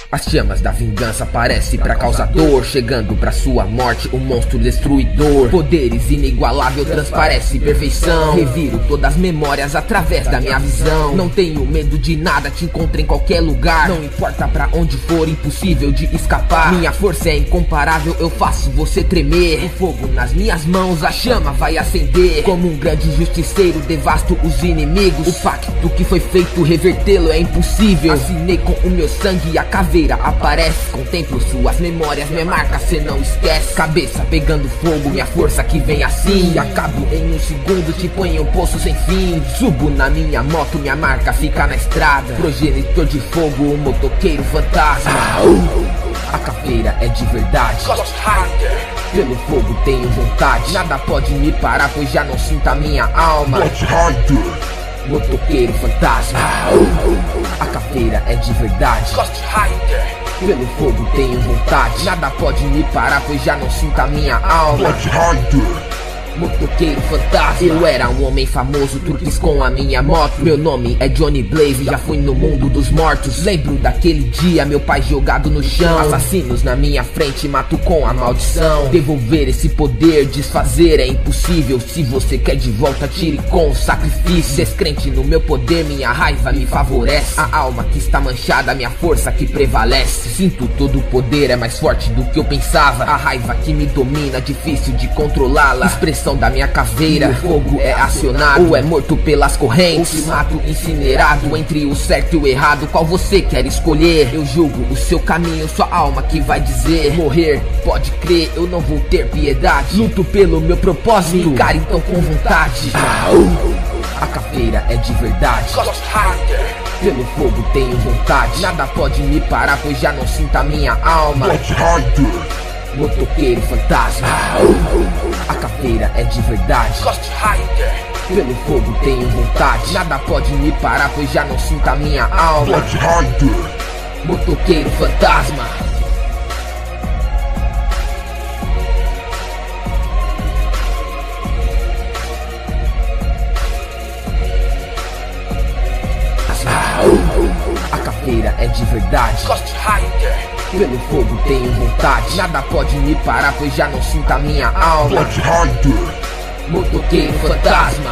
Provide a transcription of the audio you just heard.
As chamas da vingança aparecem pra causar dor, chegando pra sua morte, um monstro destruidor. Poderes inigualável, transparece perfeição. Reviro todas as memórias através da minha visão. Não tenho medo de nada, te encontro em qualquer lugar. Não importa pra onde for, impossível de escapar. Minha força é incomparável, eu faço você tremer. O fogo nas minhas mãos, a chama vai acender. Como um grande justiceiro, devasto os inimigos. O pacto que foi feito, revertê-lo é impossível. Assinei com o meu sangue e a caveira aparece. Contemplo suas memórias, minha marca cê não esquece. Cabeça pegando fogo, minha força que vem assim. E acabo em um segundo, te ponho em um poço sem fim. Subo na minha moto, minha marca fica na estrada. Progenitor de fogo, o motoqueiro fantasma. A caveira é de verdade. Pelo fogo tenho vontade. Nada pode me parar, pois já não sinto a minha alma. Motoqueiro fantasma. A caveira é de verdade. Pelo fogo tenho vontade. Nada pode me parar, pois já não sinto a minha alma. Motoqueiro fantasma. Eu era um homem famoso, turques com a minha moto. Meu nome é Johnny Blaze, já fui no mundo dos mortos. Lembro daquele dia, meu pai jogado no chão. Assassinos na minha frente, mato com a maldição. Devolver esse poder, desfazer é impossível. Se você quer de volta, tire com sacrifício. Descrente no meu poder, minha raiva me favorece. A alma que está manchada, minha força que prevalece. Sinto todo o poder, é mais forte do que eu pensava. A raiva que me domina, difícil de controlá-la. Expressão da minha caveira, o fogo é acionado ou é morto pelas correntes. Ou mato incinerado, entre o certo e o errado, qual você quer escolher? Eu julgo o seu caminho, sua alma que vai dizer. Morrer, pode crer, eu não vou ter piedade. Luto pelo meu propósito, cara, então com vontade. A caveira é de verdade. Pelo fogo tenho vontade. Nada pode me parar, pois já não sinto a minha alma. Motoqueiro fantasma. A caveira é de verdade. Pelo fogo tenho vontade. Nada pode me parar, pois já não sinto a minha alma. Motoqueiro fantasma. A caveira é de verdade. Pelo fogo tenho vontade. Nada pode me parar, pois já não sinto a minha alma. Motoqueiro fantasma.